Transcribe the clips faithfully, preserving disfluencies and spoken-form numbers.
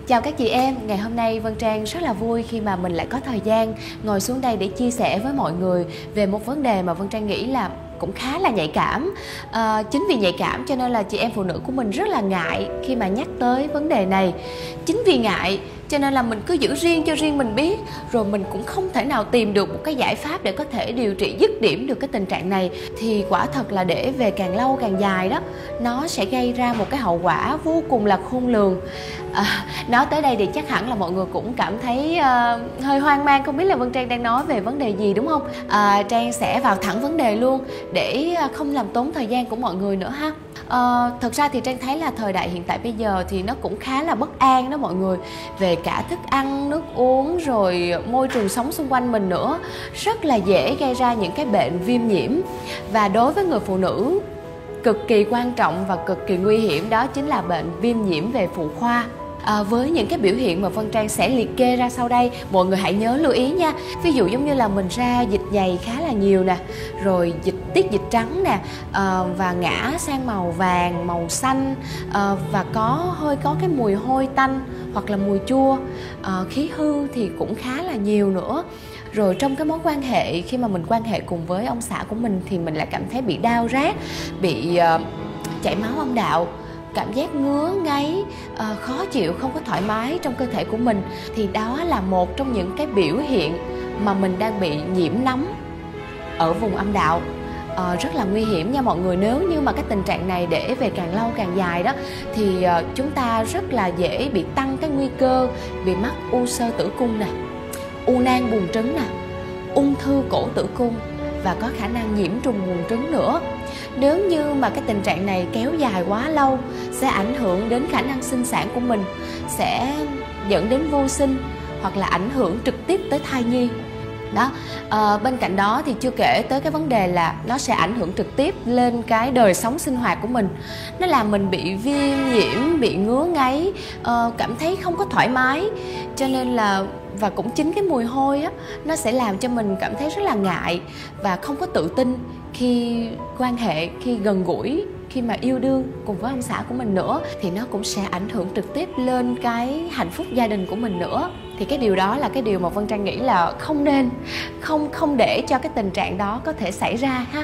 Chào các chị em, ngày hôm nay Vân Trang rất là vui khi mà mình lại có thời gian ngồi xuống đây để chia sẻ với mọi người về một vấn đề mà Vân Trang nghĩ là cũng khá là nhạy cảm. à, Chính vì nhạy cảm cho nên là chị em phụ nữ của mình rất là ngại khi mà nhắc tới vấn đề này. Chính vì ngại cho nên là mình cứ giữ riêng cho riêng mình biết, rồi mình cũng không thể nào tìm được một cái giải pháp để có thể điều trị dứt điểm được cái tình trạng này. Thì quả thật là để về càng lâu càng dài đó, nó sẽ gây ra một cái hậu quả vô cùng là khôn lường. à, Nói tới đây thì chắc hẳn là mọi người cũng cảm thấy uh, hơi hoang mang, không biết là Vân Trang đang nói về vấn đề gì đúng không? à, Trang sẽ vào thẳng vấn đề luôn để không làm tốn thời gian của mọi người nữa ha. À, thật ra thì Trang thấy là thời đại hiện tại bây giờ thì nó cũng khá là bất an đó mọi người, về cả thức ăn, nước uống, rồi môi trường sống xung quanh mình nữa, rất là dễ gây ra những cái bệnh viêm nhiễm. Và đối với người phụ nữ, cực kỳ quan trọng và cực kỳ nguy hiểm đó chính là bệnh viêm nhiễm về phụ khoa. À, với những cái biểu hiện mà Vân Trang sẽ liệt kê ra sau đây, mọi người hãy nhớ lưu ý nha. Ví dụ giống như là mình ra dịch nhầy khá là nhiều nè, rồi dịch tiết dịch trắng nè, à, và ngã sang màu vàng, màu xanh, à, và có hơi có cái mùi hôi tanh hoặc là mùi chua, à, khí hư thì cũng khá là nhiều nữa. Rồi trong cái mối quan hệ, khi mà mình quan hệ cùng với ông xã của mình thì mình lại cảm thấy bị đau rát, bị uh, chảy máu âm đạo, cảm giác ngứa ngáy, uh, khó chịu, không có thoải mái trong cơ thể của mình. Thì đó là một trong những cái biểu hiện mà mình đang bị nhiễm nóng ở vùng âm đạo. Uh, rất là nguy hiểm nha mọi người. Nếu như mà cái tình trạng này để về càng lâu càng dài đó thì uh, chúng ta rất là dễ bị tăng cái nguy cơ bị mắc u xơ tử cung nè, u nang buồng trứng nè, ung thư cổ tử cung và có khả năng nhiễm trùng buồng trứng nữa. Nếu như mà cái tình trạng này kéo dài quá lâu sẽ ảnh hưởng đến khả năng sinh sản của mình, sẽ dẫn đến vô sinh hoặc là ảnh hưởng trực tiếp tới thai nhi. Đó, à, bên cạnh đó thì chưa kể tới cái vấn đề là nó sẽ ảnh hưởng trực tiếp lên cái đời sống sinh hoạt của mình. Nó làm mình bị viêm nhiễm, bị ngứa ngáy, uh, cảm thấy không có thoải mái. Cho nên là, và cũng chính cái mùi hôi á, nó sẽ làm cho mình cảm thấy rất là ngại và không có tự tin khi quan hệ, khi gần gũi, khi mà yêu đương cùng với ông xã của mình nữa. Thì nó cũng sẽ ảnh hưởng trực tiếp lên cái hạnh phúc gia đình của mình nữa. Thì cái điều đó là cái điều mà Vân Trang nghĩ là không nên, không không để cho cái tình trạng đó có thể xảy ra ha.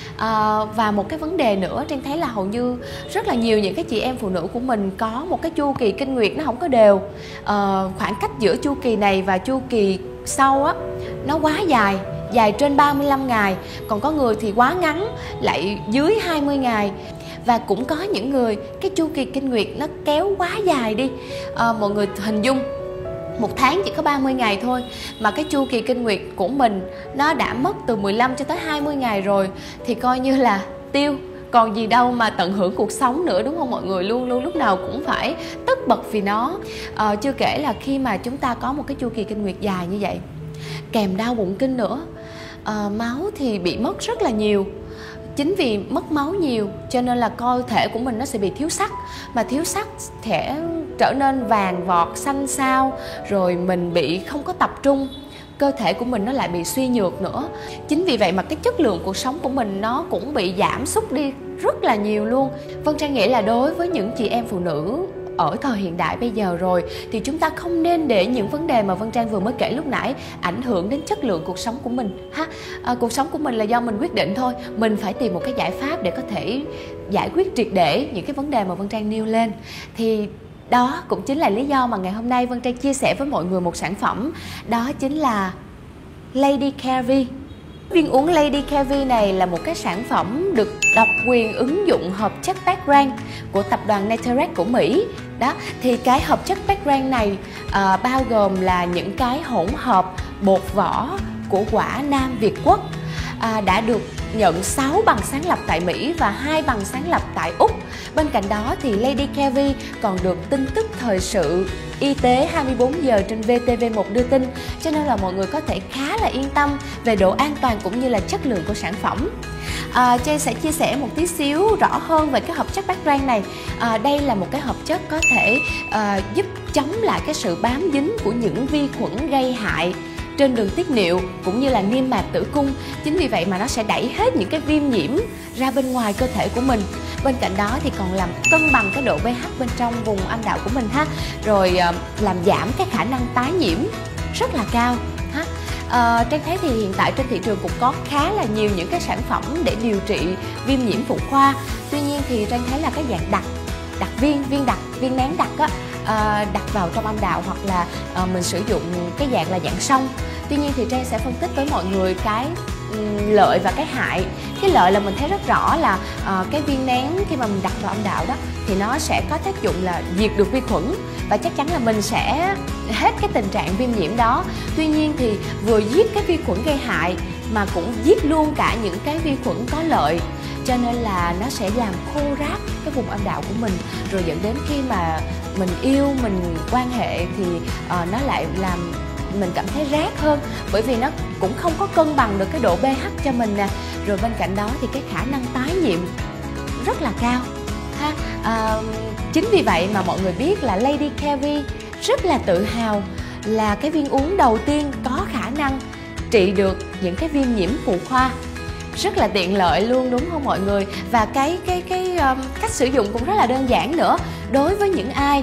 À, và một cái vấn đề nữa, Trang thấy là hầu như rất là nhiều những cái chị em phụ nữ của mình có một cái chu kỳ kinh nguyệt nó không có đều. à, Khoảng cách giữa chu kỳ này và chu kỳ sau á, nó quá dài, dài trên ba mươi lăm ngày. Còn có người thì quá ngắn, lại dưới hai mươi ngày. Và cũng có những người cái chu kỳ kinh nguyệt nó kéo quá dài đi. à, Mọi người hình dung một tháng chỉ có ba mươi ngày thôi mà cái chu kỳ kinh nguyệt của mình nó đã mất từ mười lăm cho tới hai mươi ngày rồi, thì coi như là tiêu, còn gì đâu mà tận hưởng cuộc sống nữa, đúng không mọi người? Luôn luôn lúc nào cũng phải tất bật vì nó. à, Chưa kể là khi mà chúng ta có một cái chu kỳ kinh nguyệt dài như vậy, kèm đau bụng kinh nữa, à, máu thì bị mất rất là nhiều. Chính vì mất máu nhiều cho nên là cơ thể của mình nó sẽ bị thiếu sắt, mà thiếu sắt sẽ trở nên vàng vọt, xanh xao, rồi mình bị không có tập trung, cơ thể của mình nó lại bị suy nhược nữa. Chính vì vậy mà cái chất lượng cuộc sống của mình nó cũng bị giảm sút đi rất là nhiều luôn. Vân Trang nghĩ là đối với những chị em phụ nữ ở thời hiện đại bây giờ rồi thì chúng ta không nên để những vấn đề mà Vân Trang vừa mới kể lúc nãy ảnh hưởng đến chất lượng cuộc sống của mình ha. À, cuộc sống của mình là do mình quyết định thôi, mình phải tìm một cái giải pháp để có thể giải quyết triệt để những cái vấn đề mà Vân Trang nêu lên. Thì đó cũng chính là lý do mà ngày hôm nay Vân Trang chia sẻ với mọi người một sản phẩm, đó chính là Lady Care-V. Viên uống Lady Care-V này là một cái sản phẩm được độc quyền ứng dụng hợp chất Backrand của tập đoàn Naturex của Mỹ. Đó, thì cái hợp chất Backrand này à, bao gồm là những cái hỗn hợp bột vỏ của quả Nam Việt Quốc, à, đã được nhận sáu bằng sáng lập tại Mỹ và hai bằng sáng lập tại Úc. Bên cạnh đó thì Lady Care-V còn được tin tức thời sự y tế hai mươi bốn giờ trên vê tê vê một đưa tin, cho nên là mọi người có thể khá là yên tâm về độ an toàn cũng như là chất lượng của sản phẩm. À, Trang sẽ chia sẻ một tí xíu rõ hơn về cái hợp chất Backrand này. À, đây là một cái hợp chất có thể à, giúp chống lại cái sự bám dính của những vi khuẩn gây hại trên đường tiết niệu cũng như là niêm mạc tử cung. Chính vì vậy mà nó sẽ đẩy hết những cái viêm nhiễm ra bên ngoài cơ thể của mình. Bên cạnh đó thì còn làm cân bằng cái độ pH bên trong vùng âm đạo của mình ha. Rồi làm giảm cái khả năng tái nhiễm rất là cao ha. À, Trang thấy thì hiện tại trên thị trường cũng có khá là nhiều những cái sản phẩm để điều trị viêm nhiễm phụ khoa. Tuy nhiên thì Trang thấy là cái dạng đặc, đặc viên, viên đặc, viên nén đặc á, à, đặt vào trong âm đạo, hoặc là à, mình sử dụng cái dạng là dạng xông. Tuy nhiên thì Trang sẽ phân tích với mọi người cái um, lợi và cái hại. Cái lợi là mình thấy rất rõ là uh, cái viên nén khi mà mình đặt vào âm đạo đó thì nó sẽ có tác dụng là diệt được vi khuẩn, và chắc chắn là mình sẽ hết cái tình trạng viêm nhiễm đó. Tuy nhiên thì vừa giết cái vi khuẩn gây hại mà cũng giết luôn cả những cái vi khuẩn có lợi, cho nên là nó sẽ làm khô ráp cái vùng âm đạo của mình, rồi dẫn đến khi mà mình yêu, mình quan hệ thì uh, nó lại làm mình cảm thấy rát hơn, bởi vì nó cũng không có cân bằng được cái độ pH cho mình nè. Rồi bên cạnh đó thì cái khả năng tái nhiễm rất là cao ha. À, chính vì vậy mà mọi người biết là Lady Kevy rất là tự hào là cái viên uống đầu tiên có khả năng trị được những cái viêm nhiễm phụ khoa. Rất là tiện lợi luôn, đúng không mọi người? Và cái cái cái um, cách sử dụng cũng rất là đơn giản nữa. Đối với những ai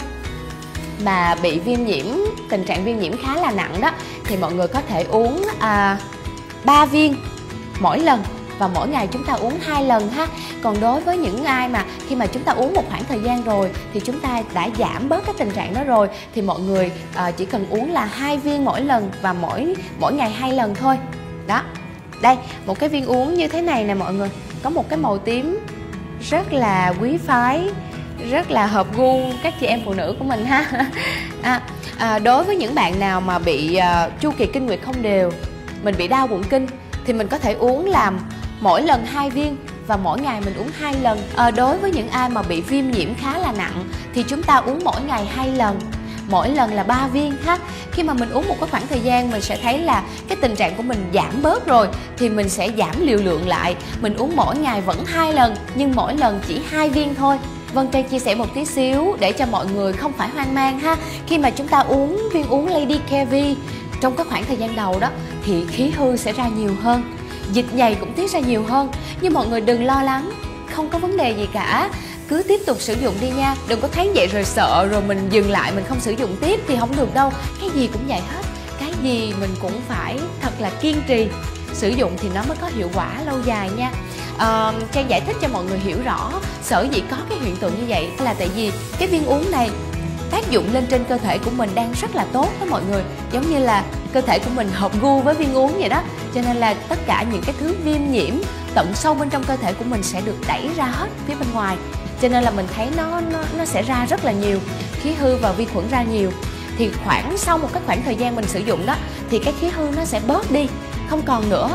mà bị viêm nhiễm, tình trạng viêm nhiễm khá là nặng đó, thì mọi người có thể uống à, ba viên mỗi lần, và mỗi ngày chúng ta uống hai lần ha. Còn đối với những ai mà khi mà chúng ta uống một khoảng thời gian rồi thì chúng ta đã giảm bớt cái tình trạng đó rồi, thì mọi người à, chỉ cần uống là hai viên mỗi lần, và mỗi mỗi ngày hai lần thôi. Đó, đây một cái viên uống như thế này nè mọi người, có một cái màu tím rất là quý phái, rất là hợp gu các chị em phụ nữ của mình ha. à, à, Đối với những bạn nào mà bị uh, chu kỳ kinh nguyệt không đều, mình bị đau bụng kinh, thì mình có thể uống làm mỗi lần hai viên, và mỗi ngày mình uống hai lần. À, đối với những ai mà bị viêm nhiễm khá là nặng thì chúng ta uống mỗi ngày hai lần, mỗi lần là ba viên ha. Khi mà mình uống một cái khoảng thời gian, mình sẽ thấy là cái tình trạng của mình giảm bớt rồi, thì mình sẽ giảm liều lượng lại. Mình uống mỗi ngày vẫn hai lần, nhưng mỗi lần chỉ hai viên thôi. Vân Trang chia sẻ một tí xíu để cho mọi người không phải hoang mang ha. Khi mà chúng ta uống viên uống Lady Kevy trong cái khoảng thời gian đầu đó thì khí hư sẽ ra nhiều hơn, dịch nhầy cũng tiết ra nhiều hơn. Nhưng mọi người đừng lo lắng, không có vấn đề gì cả, cứ tiếp tục sử dụng đi nha. Đừng có thấy vậy rồi sợ rồi mình dừng lại, mình không sử dụng tiếp thì không được đâu. Cái gì cũng vậy hết, cái gì mình cũng phải thật là kiên trì sử dụng thì nó mới có hiệu quả lâu dài nha. À, Trang giải thích cho mọi người hiểu rõ sở dĩ có cái hiện tượng như vậy là tại vì cái viên uống này tác dụng lên trên cơ thể của mình đang rất là tốt đó mọi người. Giống như là cơ thể của mình hợp gu với viên uống vậy đó. Cho nên là tất cả những cái thứ viêm nhiễm tận sâu bên trong cơ thể của mình sẽ được đẩy ra hết phía bên ngoài. Cho nên là mình thấy nó, nó, nó sẽ ra rất là nhiều khí hư và vi khuẩn ra nhiều. Thì khoảng sau một cái khoảng thời gian mình sử dụng đó thì cái khí hư nó sẽ bớt đi, không còn nữa.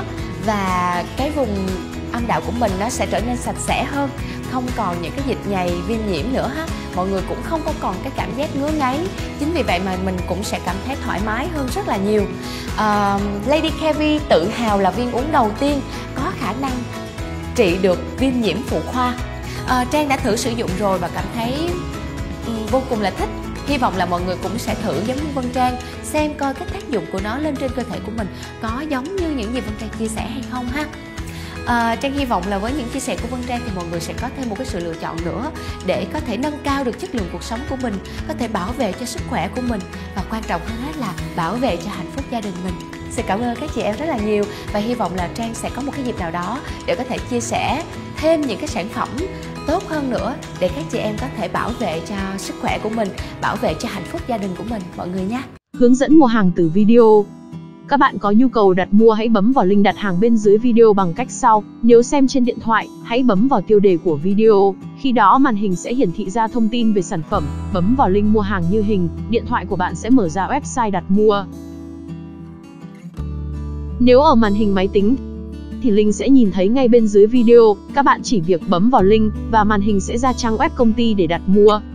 Và cái vùng âm đạo của mình nó sẽ trở nên sạch sẽ hơn, không còn những cái dịch nhầy viêm nhiễm nữa ha. Mọi người cũng không có còn cái cảm giác ngứa ngáy. Chính vì vậy mà mình cũng sẽ cảm thấy thoải mái hơn rất là nhiều. uh, Lady Kevy tự hào là viên uống đầu tiên có khả năng trị được viêm nhiễm phụ khoa. uh, Trang đã thử sử dụng rồi và cảm thấy um, vô cùng là thích. Hy vọng là mọi người cũng sẽ thử giống như Vân Trang, xem coi cái tác dụng của nó lên trên cơ thể của mình có giống như những gì Vân Trang chia sẻ hay không ha. À, Trang hy vọng là với những chia sẻ của Vân Trang thì mọi người sẽ có thêm một cái sự lựa chọn nữa để có thể nâng cao được chất lượng cuộc sống của mình, có thể bảo vệ cho sức khỏe của mình, và quan trọng hơn hết là bảo vệ cho hạnh phúc gia đình mình. Xin cảm ơn các chị em rất là nhiều, và hy vọng là Trang sẽ có một cái dịp nào đó để có thể chia sẻ thêm những cái sản phẩm tốt hơn nữa để các chị em có thể bảo vệ cho sức khỏe của mình, bảo vệ cho hạnh phúc gia đình của mình mọi người nha. Hướng dẫn mua hàng từ video. Các bạn có nhu cầu đặt mua hãy bấm vào link đặt hàng bên dưới video bằng cách sau. Nếu xem trên điện thoại, hãy bấm vào tiêu đề của video. Khi đó màn hình sẽ hiển thị ra thông tin về sản phẩm. Bấm vào link mua hàng như hình, điện thoại của bạn sẽ mở ra website đặt mua. Nếu ở màn hình máy tính thì link sẽ nhìn thấy ngay bên dưới video. Các bạn chỉ việc bấm vào link và màn hình sẽ ra trang web công ty để đặt mua.